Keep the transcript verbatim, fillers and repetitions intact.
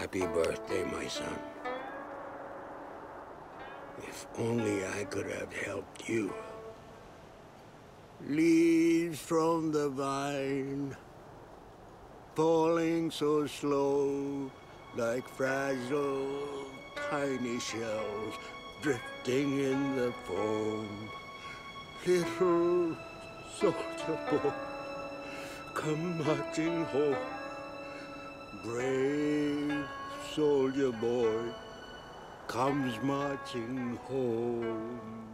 Happy birthday, my son. If only I could have helped you. Leaves from the vine, falling so slow, like fragile, tiny shells drifting in the foam. Little soldier boy, come marching home. Brave soldier boy comes marching home.